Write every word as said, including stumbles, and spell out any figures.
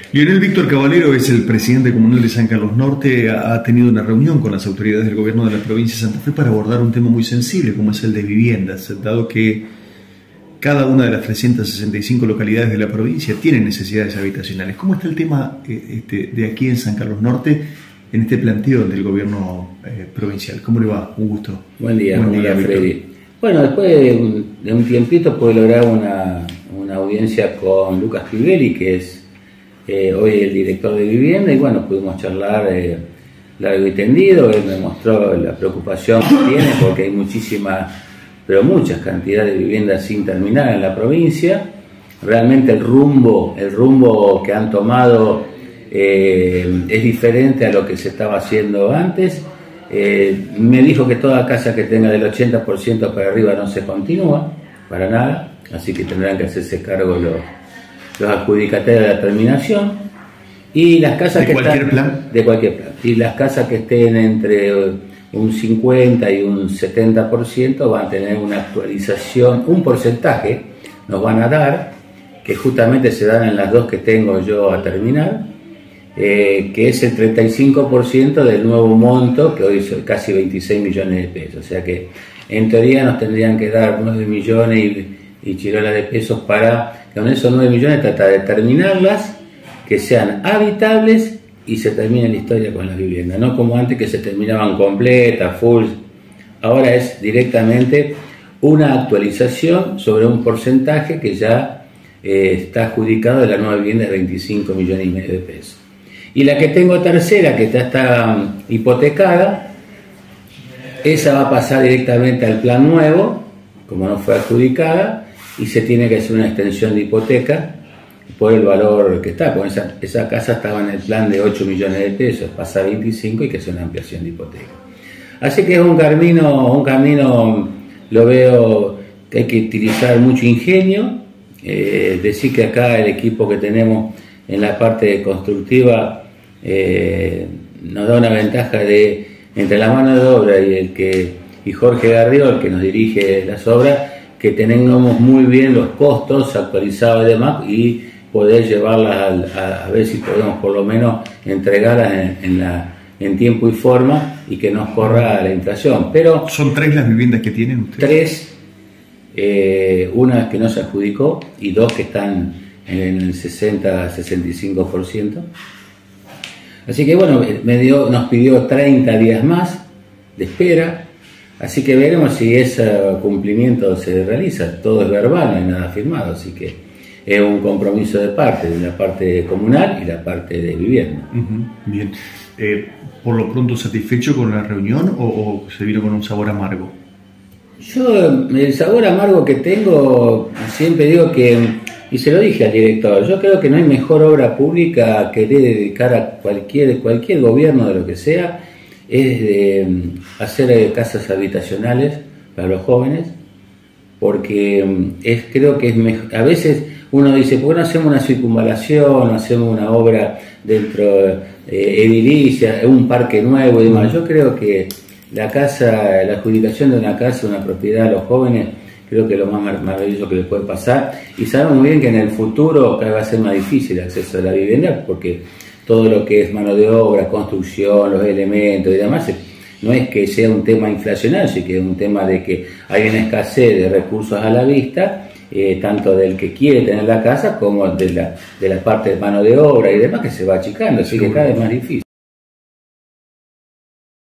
Leonel Víctor Caballero es el presidente comunal de San Carlos Norte. Ha tenido una reunión con las autoridades del gobierno de la provincia de Santa Fe para abordar un tema muy sensible como es el de viviendas, dado que cada una de las trescientas sesenta y cinco localidades de la provincia tiene necesidades habitacionales. ¿Cómo está el tema este, de aquí en San Carlos Norte en este planteo del gobierno eh, provincial? ¿Cómo le va? Un gusto. Buen día, buen día, Freddy. Bueno, después de un, de un tiempito pude lograr una, una audiencia con Lucas Crivelli, que es Eh, hoy el director de vivienda, y bueno, pudimos charlar eh, largo y tendido. Él me mostró la preocupación que tiene porque hay muchísimas, pero muchas cantidades de viviendas sin terminar en la provincia. Realmente el rumbo, el rumbo que han tomado eh, es diferente a lo que se estaba haciendo antes. Eh, me dijo que toda casa que tenga del ochenta por ciento para arriba no se continúa, para nada, así que tendrán que hacerse cargo los los adjudicatarios de la terminación, y las casas ¿De que cualquier están, plan? de cualquier plan, y las casas que estén entre un cincuenta y un setenta por ciento van a tener una actualización, un porcentaje nos van a dar, que justamente se dan en las dos que tengo yo a terminar, eh, que es el treinta y cinco por ciento del nuevo monto, que hoy son casi veintiséis millones de pesos, o sea que en teoría nos tendrían que dar nueve millones y, y chirolas de pesos para, con esos nueve millones, tratar de terminarlas, que sean habitables y se termine la historia con las viviendas, no como antes que se terminaban completas, full. Ahora es directamente una actualización sobre un porcentaje que ya eh, está adjudicado de la nueva vivienda de veinticinco millones y medio de pesos. Y la que tengo tercera, que ya está um, hipotecada, esa va a pasar directamente al plan nuevo, como no fue adjudicada, y se tiene que hacer una extensión de hipoteca por el valor que está, porque esa, esa casa estaba en el plan de ocho millones de pesos, pasa a veinticinco y que hacer una ampliación de hipoteca. Así que es un camino, un camino, lo veo que hay que utilizar mucho ingenio, eh, decir que acá el equipo que tenemos en la parte constructiva eh, nos da una ventaja de, entre la mano de obra y el que y Jorge Garriol, que nos dirige las obras, que tengamos muy bien los costos actualizados y demás, y poder llevarlas a, a, a ver si podemos por lo menos entregarlas en, en, la, en tiempo y forma y que nos corra la inflación. Pero ¿son tres las viviendas que tienen ustedes? Tres, eh, una que no se adjudicó y dos que están en el sesenta a sesenta y cinco por ciento. Así que bueno, me dio, nos pidió treinta días más de espera. Así que veremos si ese cumplimiento se realiza. Todo es verbal, no hay nada firmado, así que es un compromiso de parte, de la parte comunal y la parte de vivienda. Uh-huh. Bien. Eh, ¿Por lo pronto satisfecho con la reunión o, o se vino con un sabor amargo? Yo, el sabor amargo que tengo, siempre digo que, y se lo dije al director, yo creo que no hay mejor obra pública que le dedicar a cualquier, cualquier gobierno de lo que sea, es de hacer casas habitacionales para los jóvenes, porque es, creo que es mejor. A veces uno dice, ¿por qué no hacemos una circunvalación, no hacemos una obra dentro eh, edilicia, un parque nuevo y demás? Yo creo que la casa, la adjudicación de una casa, una propiedad a los jóvenes, creo que es lo más maravilloso que les puede pasar, y sabemos muy bien que en el futuro cada vez va a ser más difícil el acceso a la vivienda, porque todo lo que es mano de obra, construcción, los elementos y demás, no es que sea un tema inflacionario, sino que es un tema de que hay una escasez de recursos a la vista, eh, tanto del que quiere tener la casa como de la, de la parte de mano de obra y demás, que se va achicando, así que cada vez más difícil.